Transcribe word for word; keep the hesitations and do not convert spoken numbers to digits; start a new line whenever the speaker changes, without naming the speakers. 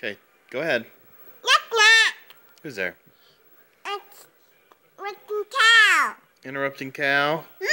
Okay, go ahead.
Knock knock.
Who's there?
It's Interrupting Cow.
Interrupting Cow?